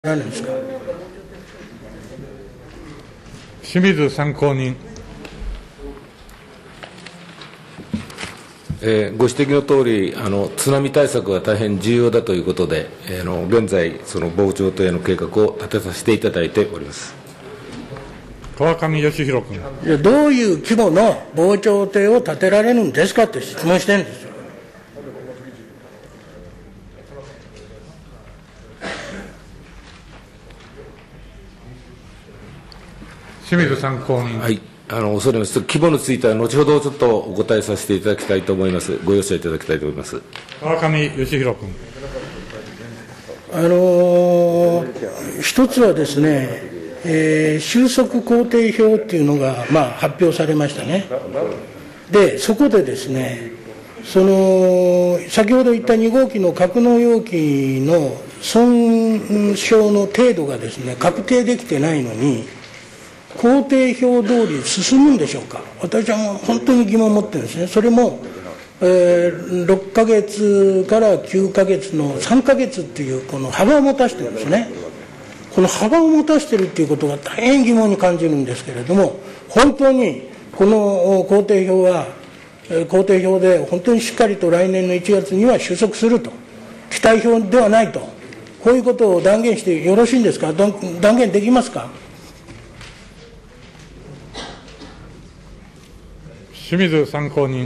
何ですか。 清水参考人。 ご指摘のとおり、津波対策が大変重要だということで、現在、その防潮堤の計画を立てさせていただいております。 川上義弘君。 どういう規模の防潮堤を建てられるんですかって質問してるんですよ。 清水参考人。 はい、恐れます。規模については後ほどちょっとお答えさせていただきたいと思います。ご容赦いただきたいと思います。 川上義弘君。 一つはですね、収束工程表っていうのが、発表されましたね。で、そこでですね、先ほど言った2号機の格納容器の損傷の程度がですね、確定できてないのに、工程表通り進むんでしょうか。私はもう本当に疑問を持ってるんですね。それも、6ヶ月から9ヶ月の3ヶ月っていうこの幅を持たせてるんですね。この幅を持たせてるっていうことが大変疑問に感じるんですけれども、本当にこの工程表は工程表で本当にしっかりと来年の1月には収束すると、期待表ではないと、こういうことを断言してよろしいんですか。断言できますか。 清水参考人。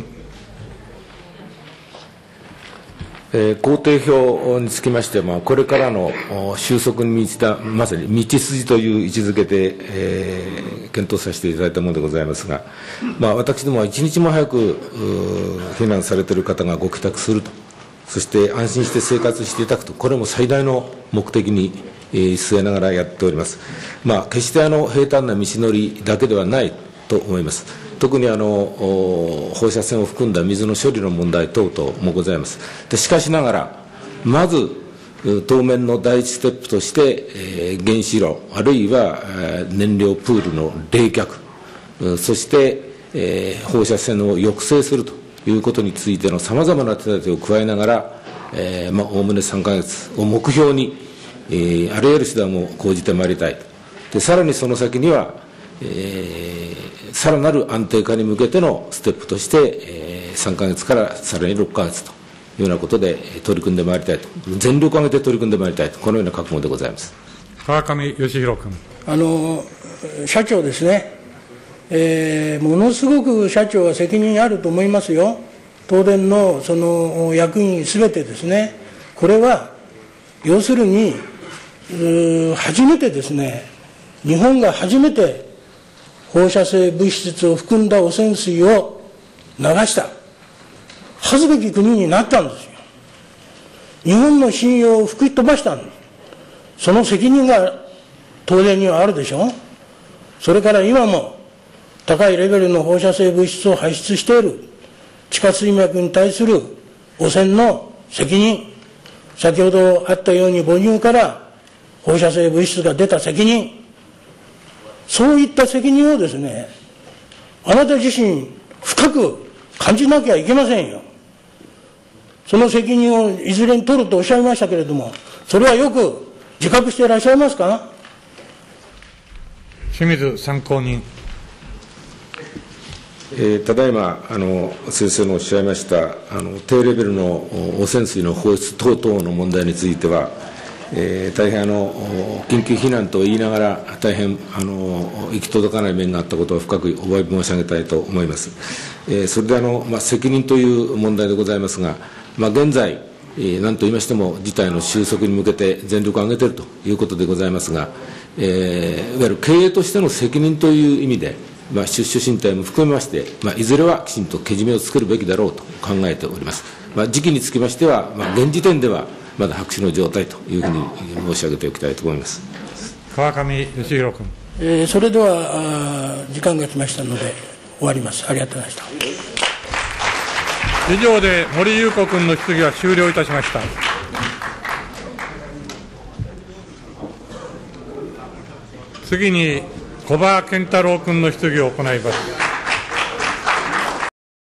工程表につきましては、これからの収束に満ちた、まさに道筋という位置づけで、検討させていただいたものでございますが、私どもは一日も早く避難されている方がご帰宅すると、そして安心して生活していただくと、これも最大の目的に据えながらやっております。決して平坦な道のりだけではないと思います。特に放射線を含んだ水の処理の問題等々もございます。でしかしながら、まず当面の第一ステップとして、原子炉あるいは燃料プールの冷却、そして、放射線を抑制するということについてのさまざまな手立てを加えながら、おおむね3ヶ月を目標に、あらゆる手段を講じてまいりたい。でさらにその先にはさらなる安定化に向けてのステップとして、3ヶ月からさらに6ヶ月というようなことで取り組んでまいりたいと、全力を挙げて取り組んでまいりたいと、このような覚悟でございます。 川上義弘君。 社長ですね、ものすごく社長は責任あると思いますよ。東電のその役員すべてですね、これは要するに初めてですね、日本が初めて放射性物質を含んだ汚染水を流した恥ずべき国になったんですよ。日本の信用を吹き飛ばしたんです。その責任が東電にはあるでしょ。それから今も高いレベルの放射性物質を排出している地下水脈に対する汚染の責任、先ほどあったように母乳から放射性物質が出た責任、そういった責任をですね、あなた自身深く感じなきゃいけませんよ。その責任をいずれに取るとおっしゃいましたけれども、それはよく自覚していらっしゃいますか。 清水参考人。 ただいま先生のおっしゃいました低レベルの汚染水の放出等々の問題については、大変緊急避難と言いながら大変行き届かない面があったことを深くお詫び申し上げたいと思います。それで責任という問題でございますが、現在何と言いましても事態の収束に向けて全力を挙げているということでございますが、いわゆる経営としての責任という意味で、出処進退も含めまして、いずれはきちんとけじめをつけるべきだろうと考えております。時期につきましては、現時点ではまだ白紙の状態というふうに申し上げておきたいと思います。 川上義弘君。 それでは時間が来ましたので終わります。ありがとうございました。 以上で森裕子君の質疑は終了いたしました。次に小葉健太郎君の質疑を行います。